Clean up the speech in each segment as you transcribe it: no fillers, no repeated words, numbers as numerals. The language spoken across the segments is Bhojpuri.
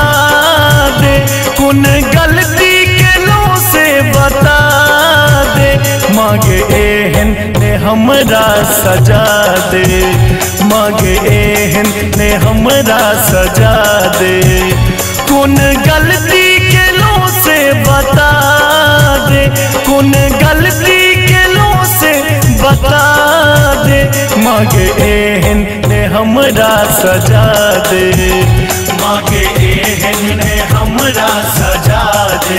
दे, कौन गलती के लो से बता दे, मांगे एहन ने हमरा सजा दे, मांगे एहन ने हमरा सजा दे, कौन गलती के लो से बता दे, कौन गलती के लो से बता दे, मांगे एहन ने हमरा सजा दे, मांगे एहन ने हमरा सजा दे।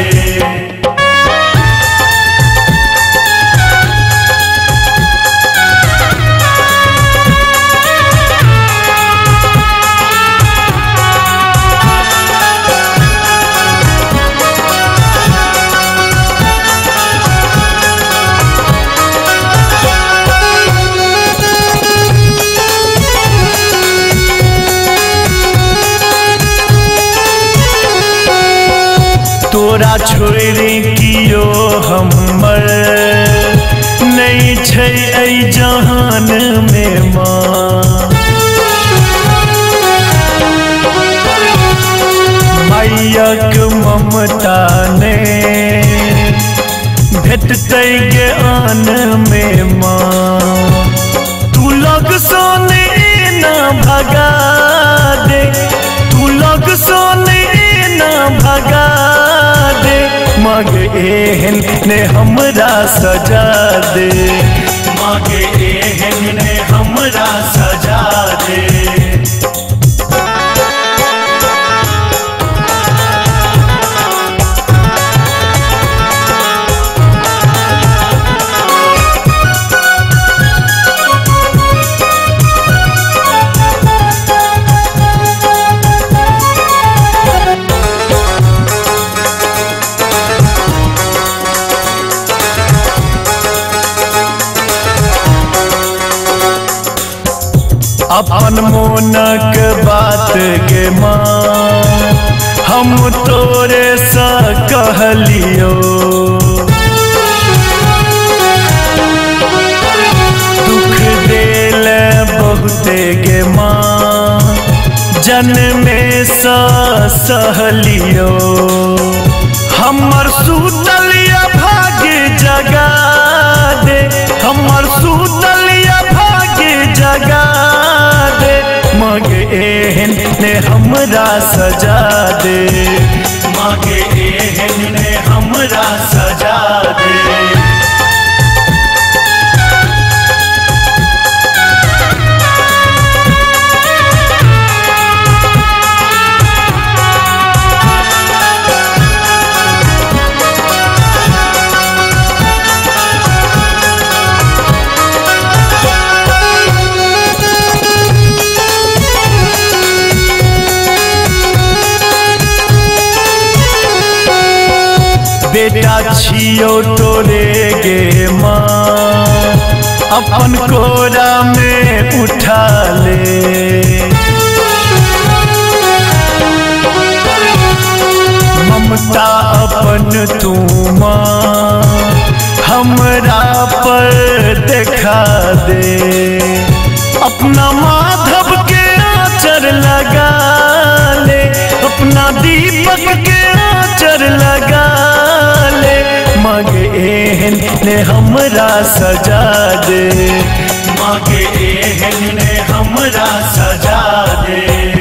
तोरा छोड़ी कियो हमर नहीं छै ऐ जहान में माँ, मायक ममता ने भेटतै ज्ञान में माँ, तू लग सोने ना भगा दे, तू लग सोने ना भगा दे, मांगे एहन ने हमरा सजा दे, मांगे एहन ने हमरा सजा दे। अपन मोनक बात के माँ हम तोरे सा कहलियो, दुख देल बहुते गे माँ जन्मे सा सहलियो, हमर सूतल भाग्य जगा दे, हमर सूतल भाग्य जगा दे, मांगे एहन ने हमरा सजा दे, मांगे एहन ने हमरा सजा दे। बेटा छियो तोरे गे माँ, अपन कोरा में उठा ले, ममता अपन तू माँ हमरा पर देखा दे, अपना माधव के आँचर लगा ले, अपना दीपक के आँचर लगा ले, मांगे एहन ने हमरा सजा दे, मांगे एहन ने हमरा सजा दे।